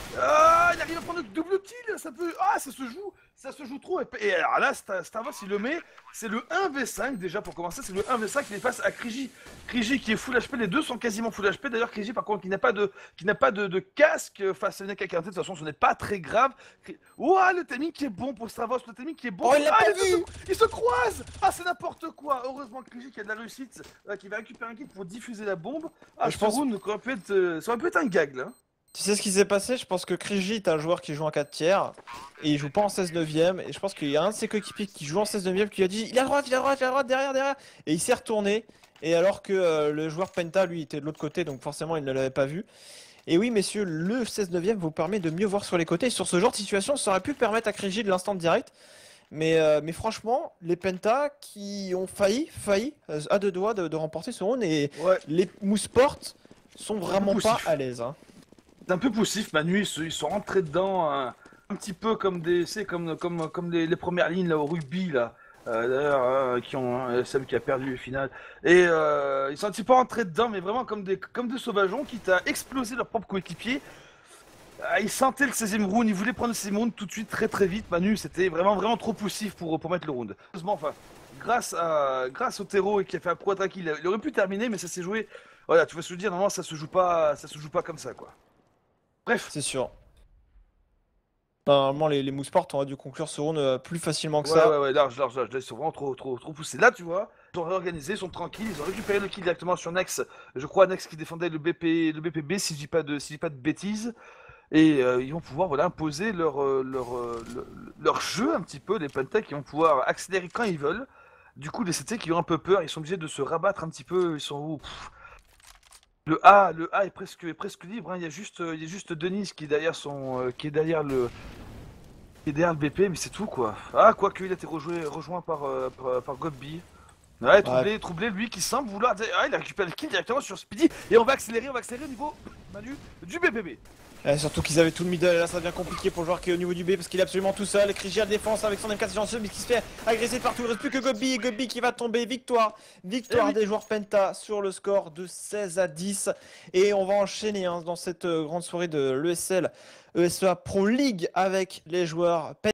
Ah, il arrive à prendre le double kill, ça peut, ah, ça se joue, ça se joue trop. Et, et alors là, Sta- Stavros il le met, c'est le un v cinq déjà pour commencer, c'est le un v cinq qui est face à Kriji. Kriji qui est full H P, les deux sont quasiment full H P. D'ailleurs, Kriji par contre qui n'a pas de, qui n'a pas de, de casque face à une A K quarante, de toute façon, ce n'est pas très grave. Ouah, le timing qui est bon pour Stavros, le timing qui est bon. Oh, il l'a Ah, pas les deux vu. se- ils se croisent. Ah, c'est n'importe quoi. Heureusement que Kriji qui a de la réussite, euh, qui va récupérer un kit pour diffuser la bombe. Ah, Je ce pense- round aurait pu être, euh, ça aurait pu être un gag là. Tu sais ce qui s'est passé? Je pense que Kriji est un joueur qui joue en quatre tiers et il joue pas en seize neuvième. Et je pense qu'il y a un de ses coéquipiers qui joue en seize neuvième qui lui a dit il est à droite, il est à droite, il est à droite, derrière, derrière. Et il s'est retourné. Et alors que euh, le joueur Penta, lui, était de l'autre côté, donc forcément il ne l'avait pas vu. Et oui, messieurs, le seize neuvième vous permet de mieux voir sur les côtés. Et sur ce genre de situation, ça aurait pu permettre à Kriji de l'instant direct. Mais, euh, mais franchement, les Penta qui ont failli, failli, euh, à deux doigts de, de remporter ce round. Et Ouais. les Mouseport sont vraiment pas poussif. à l'aise, hein. C'est un peu poussif, Manu, ils, se- ils sont rentrés dedans un, un petit peu comme des, c'est comme comme comme les, les premières lignes là au rugby là. Euh, D'ailleurs, euh, qui ont euh, celle qui a perdu le final. Et euh, ils sont un petit peu rentrés dedans, mais vraiment comme des comme des sauvageons, quitte à exploser leur propre coéquipier. Ah, ils sentaient le seizième round, ils voulaient prendre le seizième round tout de suite, très très vite. Manu, c'était vraiment vraiment trop poussif pour, pour mettre le round. Heureusement, enfin, grâce à grâce au terreau et qui a fait un pro attaque, il, il aurait pu terminer, mais ça s'est joué. Voilà, tu vas se le dire, normalement ça se joue pas, ça se joue pas comme ça quoi. Bref. C'est sûr. Normalement, les, les Mouseport auraient dû conclure ce round euh, plus facilement que Ouais, ça. ouais, ouais, large, large, large. Là, ils sont vraiment trop, trop, trop poussés. Là, tu vois, ils ont réorganisé, ils sont tranquilles, ils ont récupéré le kill directement sur Nex. Je crois Nex qui défendait le B P, le B P B, si je dis pas de, si je dis pas de bêtises. Et euh, ils vont pouvoir voilà, imposer leur, euh, leur, euh, le- leur jeu un petit peu, les Pentak, ils vont pouvoir accélérer quand ils veulent. Du coup, les C T qui ont un peu peur, ils sont obligés de se rabattre un petit peu. Ils sont où? Pff. Le A, le A est presque, est presque libre. Hein. Il y a juste, euh, il y a juste Denise qui est derrière son, euh, qui est derrière le, qui est derrière le B P, mais c'est tout quoi. Ah, quoique il a été rejoué, rejoint par, euh, par, par Gobby. Ouais, Ouais. troublé, troublé, lui qui semble vouloir. Ah, il a récupéré le kill directement sur Speedy. Et on va accélérer, on va accélérer au niveau, Manu, du B P B. Et surtout qu'ils avaient tout le middle, et là ça devient compliqué pour le joueur qui est au niveau du B parce qu'il est absolument tout seul. Krigi à la défense avec son M quatre silencieux mais qui se fait agresser de partout. Il reste plus que Gobi et Gobi qui va tomber. Victoire, victoire Eh oui. des joueurs Penta sur le score de seize à dix. Et on va enchaîner hein, dans cette euh, grande soirée de l'E S L E S E A Pro League avec les joueurs Penta.